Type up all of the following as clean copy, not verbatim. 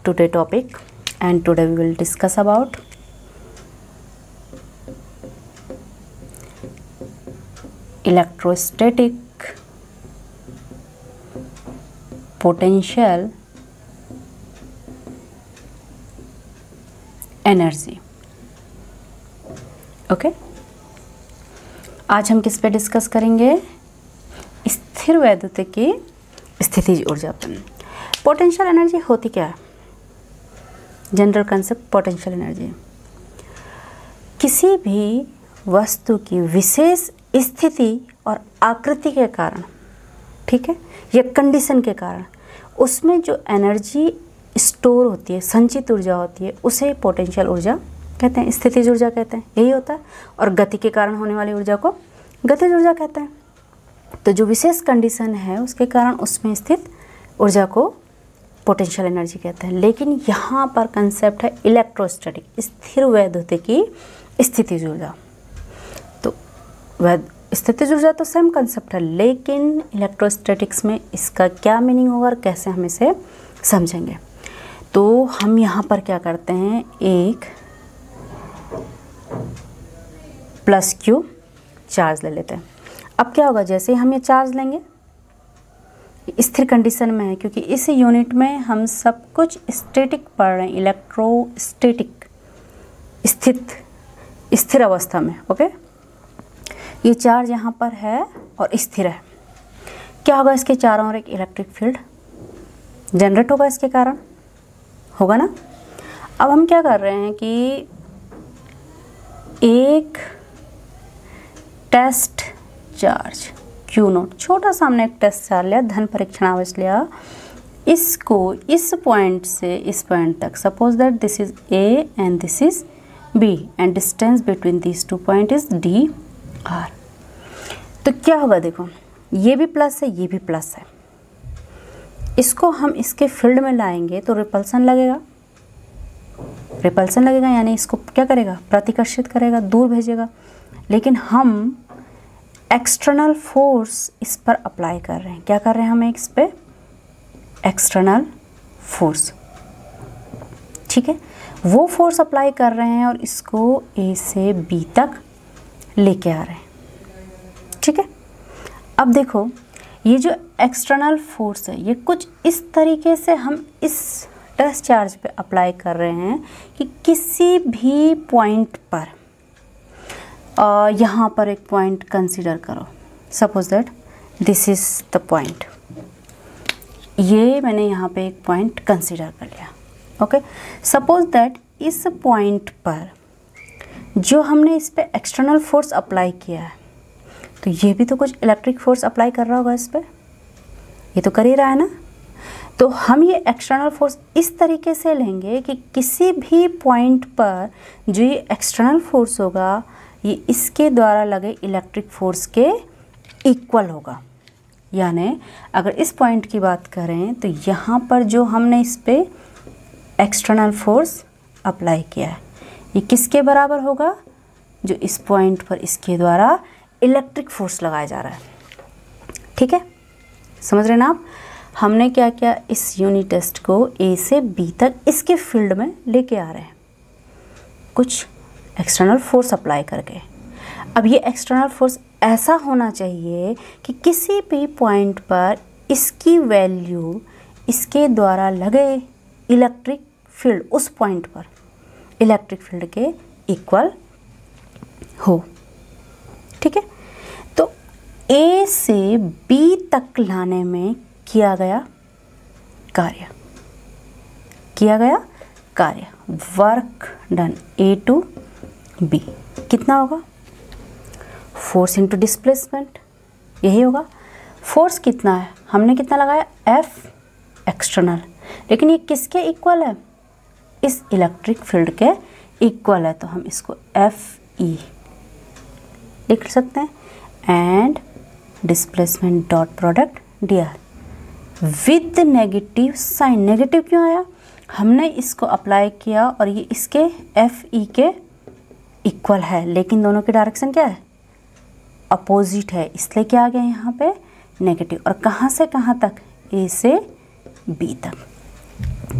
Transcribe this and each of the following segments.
today topic, and today we will discuss about electrostatic potential energy. Okay, आज हम किस पे डिस्कस करेंगे? स्थिर वैद्युतिकी स्थितिज ऊर्जा पर। पोटेंशियल एनर्जी होती क्या है? जनरल कंसेप्ट पोटेंशियल एनर्जी किसी भी वस्तु की विशेष स्थिति और आकृति के कारण, ठीक है, या कंडीशन के कारण उसमें जो एनर्जी स्टोर होती है, संचित ऊर्जा होती है, उसे पोटेंशियल ऊर्जा कहते हैं, स्थितिज ऊर्जा कहते हैं। यही होता है। और गति के कारण होने वाली ऊर्जा को गतिज ऊर्जा कहते हैं। तो जो विशेष कंडीशन है उसके कारण उसमें स्थित ऊर्जा को पोटेंशियल एनर्जी कहते हैं। लेकिन यहाँ पर कंसेप्ट है इलेक्ट्रोस्टैटिक, स्थिर वैद्युतिकी स्थितिज ऊर्जा। तो स्थितिज ऊर्जा तो सेम कंसेप्ट है, लेकिन इलेक्ट्रोस्टैटिक्स में इसका क्या मीनिंग होगा और कैसे हम इसे समझेंगे। तो हम यहाँ पर क्या करते हैं, एक प्लस क्यू चार्ज ले लेते हैं। अब क्या होगा, जैसे ही हम ये चार्ज लेंगे, स्थिर कंडीशन में है क्योंकि इस यूनिट में हम सब कुछ स्टैटिक पढ़ रहे हैं, इलेक्ट्रोस्टैटिक, स्थिर अवस्था में। ओके, ये चार्ज यहाँ पर है और स्थिर है। क्या होगा, इसके चारों ओर एक इलेक्ट्रिक फील्ड जनरेट होगा, इसके कारण होगा ना। अब हम क्या कर रहे हैं कि एक टेस्ट चार्ज Q0, छोटा सा हमने एक टेस्ट चार्ज लिया, धन परीक्षण आवेश लिया, इसको इस पॉइंट से इस पॉइंट तक, suppose that this is A and this is B and distance between this two point is dr। तो क्या होगा, देखो ये भी प्लस है, ये भी प्लस है। इसको हम इसके फील्ड में लाएंगे तो रिपल्सन लगेगा, यानी इसको क्या करेगा, प्रतिकर्षित करेगा, दूर भेजेगा। लेकिन हम एक्सटर्नल फोर्स इस पर अप्लाई कर रहे हैं। क्या कर रहे हैं हम इस पे? एक्सटर्नल फोर्स, ठीक है, वो फोर्स अप्लाई कर रहे हैं और इसको A से B तक लेके आ रहे हैं, ठीक है। अब देखो, ये जो एक्सटर्नल फोर्स है, ये कुछ इस तरीके से हम इस टेस्ट चार्ज पे अप्लाई कर रहे हैं कि किसी भी पॉइंट पर, यहाँ पर एक पॉइंट कंसीडर करो, suppose that this is the point, ये मैंने यहाँ पे एक पॉइंट कंसीडर कर लिया। ओके, सपोज दैट इस पॉइंट पर जो हमने इस पे एक्सटर्नल फोर्स अप्लाई किया है, तो ये भी तो कुछ इलेक्ट्रिक फोर्स अप्लाई कर रहा होगा इस पे, ये तो कर ही रहा है ना। तो हम ये एक्सटर्नल फोर्स इस तरीके से लेंगे कि किसी भी पॉइंट पर जो ये एक्सटर्नल फोर्स होगा, ये इसके द्वारा लगे इलेक्ट्रिक फोर्स के इक्वल होगा। यानी अगर इस पॉइंट की बात करें तो यहाँ पर जो हमने इस पे एक्सटर्नल फोर्स अप्लाई किया है, ये किसके बराबर होगा, जो इस पॉइंट पर इसके द्वारा इलेक्ट्रिक फोर्स लगाया जा रहा है। ठीक है, समझ रहे ना आप? हमने क्या किया, इस यूनिट टेस्ट को A से B तक इसके फील्ड में लेके आ रहे हैं, कुछ एक्सटर्नल फोर्स अप्लाई करके। अब ये एक्सटर्नल फोर्स ऐसा होना चाहिए कि किसी भी पॉइंट पर इसकी वैल्यू इसके द्वारा लगे इलेक्ट्रिक फील्ड, उस पॉइंट पर इलेक्ट्रिक फील्ड के इक्वल हो। ठीक है, तो A से B तक लाने में किया गया कार्य, work done A to B कितना होगा, फोर्स इंटू डिस्प्लेसमेंट, यही होगा। फोर्स कितना है, हमने कितना लगाया, F एक्सटर्नल, लेकिन ये किसके इक्वल है, इस इलेक्ट्रिक फील्ड के इक्वल है, तो हम इसको FE लिख सकते हैं, and displacement dot product dr with negative sign. Negative क्यों आया, हमने इसको अप्लाई किया और ये इसके FE के इक्वल है, लेकिन दोनों की डायरेक्शन क्या है, अपोजिट है, इसलिए क्या आ गया यहाँ पे नेगेटिव। और कहाँ से कहाँ तक, A से B तक।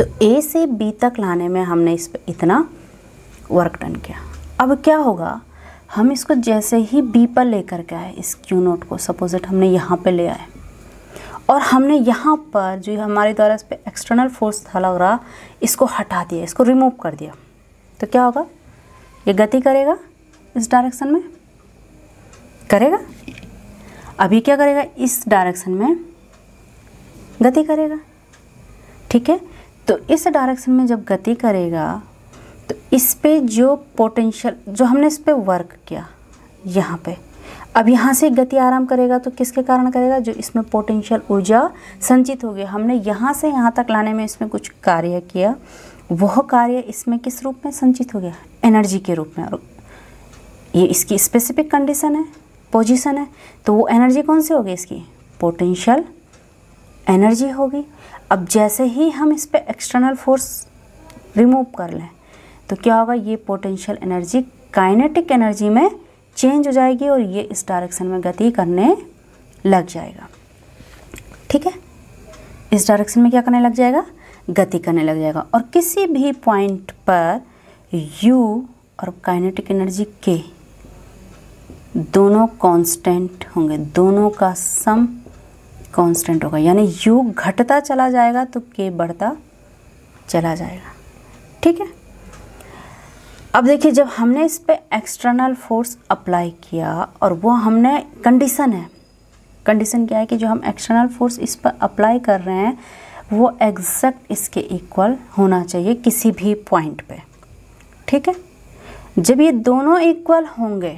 तो ए से बी तक लाने में हमने इस पर इतना वर्क डन किया। अब क्या होगा, हम इसको जैसे ही बी पर लेकर के आए, इस क्यू नोट को सपोजिट हमने यहाँ पे ले आए और हमने यहाँ पर जो हमारे द्वारा इस पर एक्सटर्नल फोर्स था लग रहा, इसको हटा दिया, इसको रिमूव कर दिया, तो क्या होगा, ये गति करेगा इस डायरेक्शन में, करेगा। अभी क्या करेगा, इस डायरेक्शन में गति करेगा, ठीक है। तो इस डायरेक्शन में जब गति करेगा तो इस पे जो पोटेंशियल, जो हमने इस पे वर्क किया यहाँ पे, अब यहाँ से गति आराम करेगा तो किसके कारण करेगा, जो इसमें पोटेंशियल ऊर्जा संचित हो गई, हमने यहाँ से यहाँ तक लाने में इसमें कुछ कार्य किया, वह कार्य इसमें किस रूप में संचित हो गया, एनर्जी के रूप में। और ये इसकी स्पेसिफिक कंडीशन है, पोजीशन है, तो वो एनर्जी कौन सी होगी, इसकी पोटेंशियल एनर्जी होगी। अब जैसे ही हम इस पे एक्सटर्नल फोर्स रिमूव कर लें तो क्या होगा, ये पोटेंशियल एनर्जी काइनेटिक एनर्जी में चेंज हो जाएगी और ये इस डायरेक्शन में गति करने लग जाएगा, ठीक है। इस डायरेक्शन में क्या करने लग जाएगा, गति करने लग जाएगा। और किसी भी पॉइंट पर u और काइनेटिक एनर्जी k दोनों कांस्टेंट होंगे, दोनों का सम कांस्टेंट होगा, यानी u घटता चला जाएगा तो k बढ़ता चला जाएगा, ठीक है। अब देखिए, जब हमने इस पे एक्सटर्नल फोर्स अप्लाई किया और वो हमने कंडीशन है, कंडीशन क्या है कि जो हम एक्सटर्नल फोर्स इस पर अप्लाई कर रहे हैं वो एग्जैक्ट इसके इक्वल होना चाहिए किसी भी पॉइंट पे, ठीक है। जब ये दोनों इक्वल होंगे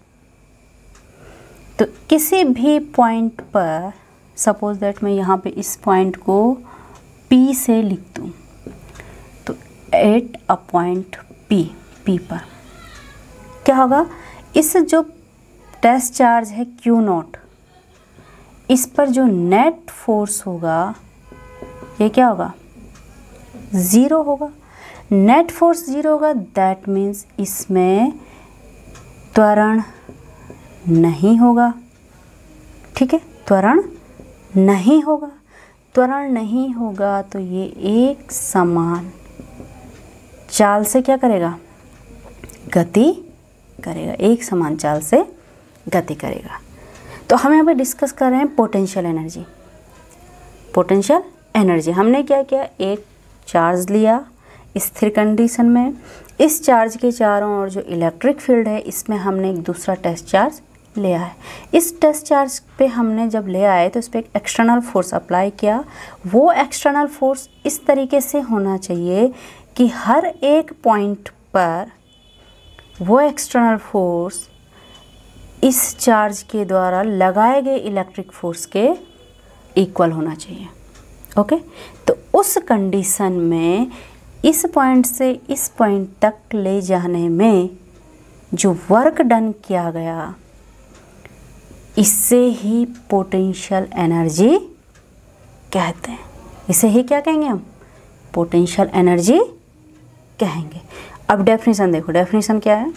तो किसी भी पॉइंट पर, सपोज दैट मैं यहाँ पे इस पॉइंट को P से लिख दूँ, तो एट अ पॉइंट P पर क्या होगा, इस जो टेस्ट चार्ज है Q नॉट, इस पर जो नेट फोर्स होगा ये क्या होगा, ज़ीरो होगा। नेट फोर्स ज़ीरो होगा, दैट मीन्स इसमें त्वरण नहीं होगा, ठीक है, त्वरण नहीं होगा। त्वरण नहीं होगा तो ये एक समान चाल से क्या करेगा, गति करेगा, एक समान चाल से गति करेगा। तो हम यहाँ पे डिस्कस कर रहे हैं पोटेंशियल एनर्जी। पोटेंशियल एनर्जी हमने क्या किया, एक चार्ज लिया स्थिर कंडीशन में, इस चार्ज के चारों ओर जो इलेक्ट्रिक फील्ड है इसमें हमने एक दूसरा टेस्ट चार्ज ले आए। इस टेस्ट चार्ज पे हमने जब ले आए तो इस पर एक एक्सटर्नल फोर्स अप्लाई किया। वो एक्सटर्नल फोर्स इस तरीके से होना चाहिए कि हर एक पॉइंट पर वो एक्सटर्नल फोर्स इस चार्ज के द्वारा लगाए गए इलेक्ट्रिक फोर्स के इक्वल होना चाहिए, ओके। तो उस कंडीशन में इस पॉइंट से इस पॉइंट तक ले जाने में जो वर्क डन किया गया, इससे ही पोटेंशियल एनर्जी कहते हैं। इसे ही क्या कहेंगे हम, पोटेंशियल एनर्जी कहेंगे। अब डेफिनेशन देखो, डेफिनेशन क्या है,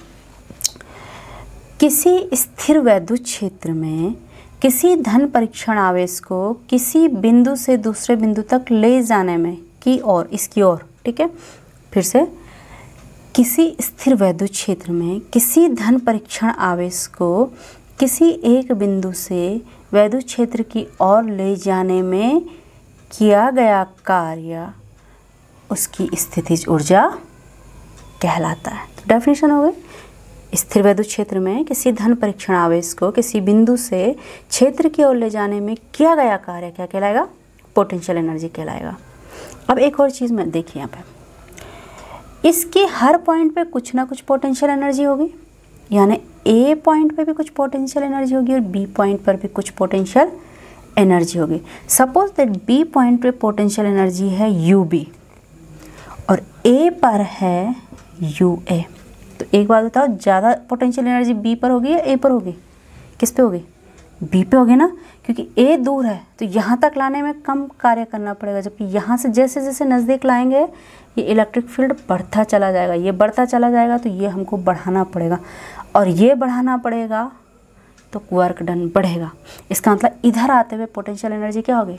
किसी स्थिर वैद्युत क्षेत्र में किसी धन परीक्षण आवेश को किसी बिंदु से दूसरे बिंदु तक ले जाने में की ओर, इसकी ओर, ठीक है, फिर से, किसी स्थिर वैद्युत क्षेत्र में किसी धन परीक्षण आवेश को किसी एक बिंदु से वैद्युत क्षेत्र की ओर ले जाने में किया गया कार्य उसकी स्थितिज ऊर्जा कहलाता है। तो डेफिनेशन हो गई, स्थिर वैद्युत क्षेत्र में किसी धन परीक्षण आवेश को किसी बिंदु से क्षेत्र की ओर ले जाने में किया गया कार्य क्या कहलाएगा, पोटेंशियल एनर्जी कहलाएगा। अब एक और चीज़ में देखिए, यहाँ पे इसकी हर पॉइंट पे कुछ ना कुछ पोटेंशियल एनर्जी होगी, यानी ए पॉइंट पे भी कुछ पोटेंशियल एनर्जी होगी और बी पॉइंट पर भी कुछ पोटेंशियल एनर्जी होगी। सपोज दैट बी पॉइंट पे पोटेंशियल एनर्जी है यू बी और ए पर है यू ए। तो एक बात बताओ, ज़्यादा पोटेंशियल एनर्जी बी पर होगी या ए पर होगी, किस पे होगी, बी पे होगी ना, क्योंकि ए दूर है तो यहाँ तक लाने में कम कार्य करना पड़ेगा, जबकि यहाँ से जैसे जैसे नज़दीक लाएंगे ये इलेक्ट्रिक फील्ड बढ़ता चला जाएगा, ये बढ़ता चला जाएगा तो ये हमको बढ़ाना पड़ेगा और ये बढ़ाना पड़ेगा तो वर्क डन बढ़ेगा। इसका मतलब इधर आते हुए पोटेंशियल एनर्जी क्या होगी,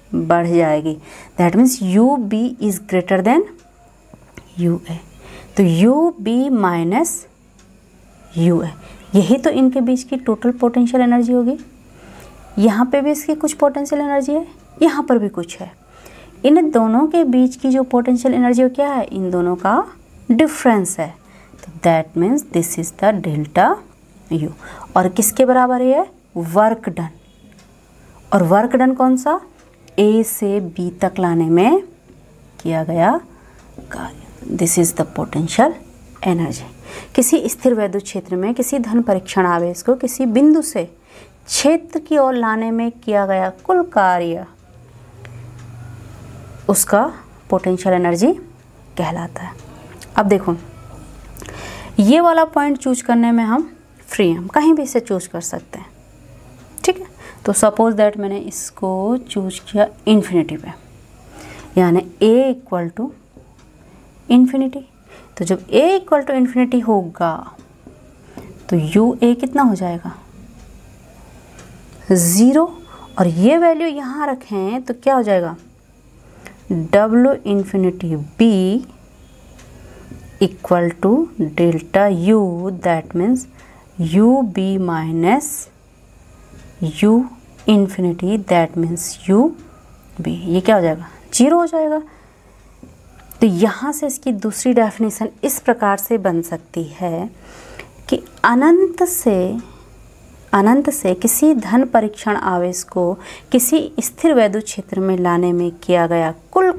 बढ़ जाएगी। That means U B is greater than U A, तो U B minus U A, यही तो इनके बीच की टोटल पोटेंशियल एनर्जी होगी। यहाँ पे भी इसकी कुछ पोटेंशियल एनर्जी है, यहाँ पर भी कुछ है। इन दोनों के बीच की जो पोटेंशियल एनर्जी क्या है, इन दोनों का डिफरेंस है। तो that means this is the delta U. और किसके बराबर है? Work done. और वर्क डन कौन सा? ए से बी तक लाने में किया गया कार्य। This is the potential energy. किसी स्थिर वैद्युत क्षेत्र में किसी धन परीक्षण आवेश को किसी बिंदु से क्षेत्र की ओर लाने में किया गया कुल कार्य उसका पोटेंशियल एनर्जी कहलाता है। अब देखो, ये वाला पॉइंट चूज करने में हम फ्री हैं, हम कहीं भी इसे चूज कर सकते हैं, ठीक है। तो सपोज दैट मैंने इसको चूज किया इन्फिनिटी पे, यानी ए इक्वल टू इन्फिनिटी। तो जब ए इक्वल टू इन्फिनिटी होगा तो यू ए कितना हो जाएगा? 0। और ये वैल्यू यहाँ रखें तो क्या हो जाएगा? W infinity B equal to delta U, that means U B minus U infinity, that means U B. ये क्या हो जाएगा? 0 हो जाएगा। तो यहाँ से इसकी दूसरी डेफिनेशन इस प्रकार से बन सकती है कि अनंत से किसी धन परीक्षण आवेश को किसी स्थिर वैद्युत क्षेत्र में लाने में किया गया कुल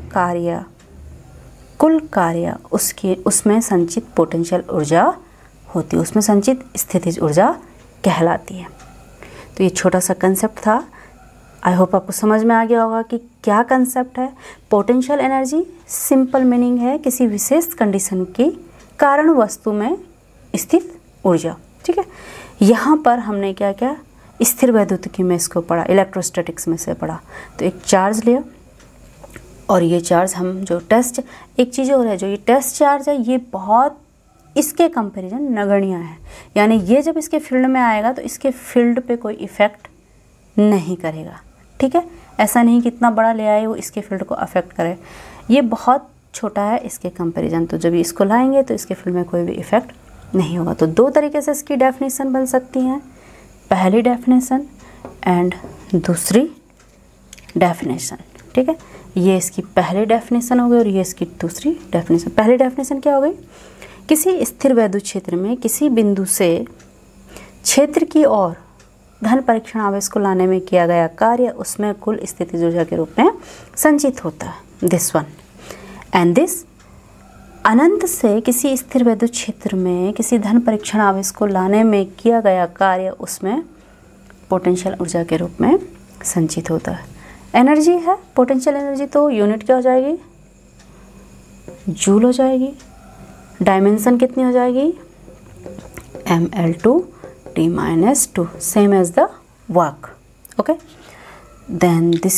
कार्य उसमें संचित पोटेंशियल ऊर्जा होती है, उसमें संचित स्थितिज ऊर्जा कहलाती है। तो ये छोटा सा कंसेप्ट था। आई होप आपको समझ में आ गया होगा कि क्या कंसेप्ट है। पोटेंशियल एनर्जी सिंपल मीनिंग है किसी विशेष कंडीशन की कारण वस्तु में स्थित ऊर्जा, ठीक है। यहाँ पर हमने क्या क्या स्थिर वैद्युतिकी में इसको पढ़ा, इलेक्ट्रोस्टैटिक्स में से पढ़ा। तो एक चार्ज लिया और ये चार्ज हम जो टेस्ट, एक चीज़ और है, जो ये टेस्ट चार्ज है ये बहुत इसके कंपैरिजन नगण्य है, यानी ये जब इसके फील्ड में आएगा तो इसके फील्ड पे कोई इफ़ेक्ट नहीं करेगा, ठीक है। ऐसा नहीं कि इतना बड़ा ले आए वो इसके फील्ड को अफेक्ट करे, ये बहुत छोटा है इसके कंपैरिजन। तो जब इसको लाएंगे तो इसके फील्ड में कोई भी इफ़ेक्ट नहीं होगा। तो दो तरीके से इसकी डेफिनेशन बन सकती हैं, पहली डेफिनेशन एंड दूसरी डेफिनेशन, ठीक है। ये इसकी पहली डेफिनेशन हो गई और ये इसकी दूसरी डेफिनेशन। पहली डेफिनेशन क्या हो गई? किसी स्थिर वैद्युत क्षेत्र में किसी बिंदु से क्षेत्र की ओर धन परीक्षण आवेश को लाने में किया गया कार्य उसमें कुल स्थितिज ऊर्जा के रूप में संचित होता है। This one and this. अनंत से किसी स्थिर वैद्युत क्षेत्र में किसी धन परीक्षण आवेश को लाने में किया गया कार्य उसमें पोटेंशियल ऊर्जा के रूप में संचित होता है। एनर्जी है पोटेंशियल एनर्जी, तो यूनिट क्या हो जाएगी? जूल हो जाएगी। डायमेंशन कितनी हो जाएगी? ml/T-2, same as the work. Okay, then this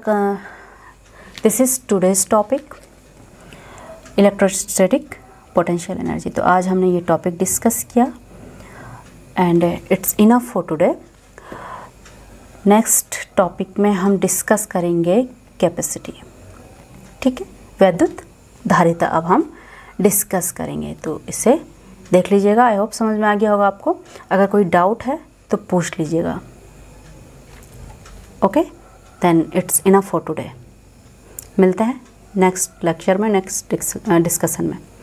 is today's topic, electrostatic potential energy. तो आज हमने ये टॉपिक डिस्कस किया and it's enough for today. Next topic में हम डिस्कस करेंगे कैपेसिटी, ठीक है, वैद्युत धारिता अब हम डिस्कस करेंगे। तो इसे देख लीजिएगा, आई होप समझ में आ गया होगा आपको। अगर कोई डाउट है तो पूछ लीजिएगा। Okay, then it's enough for today. मिलते हैं नेक्स्ट लेक्चर में, नेक्स्ट डिस्कशन में।